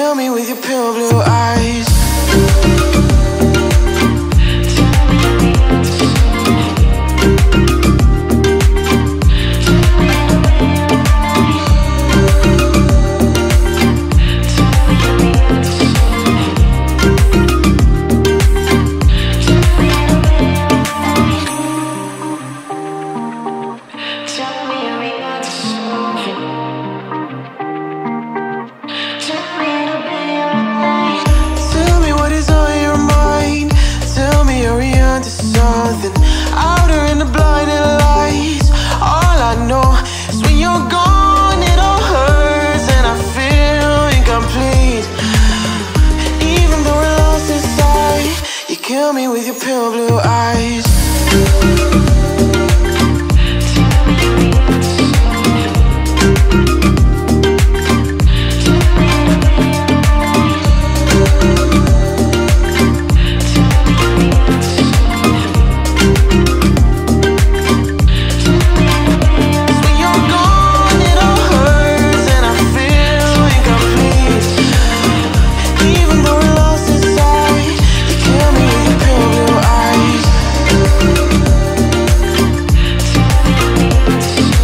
kill me with your pale blue eyes. Outer in the blinding lights, all I know is when you're gone, it all hurts and I feel incomplete. Even though we're lost inside, you kill me with your pale blue eyes.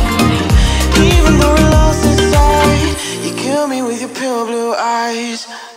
With your pale blue eyes.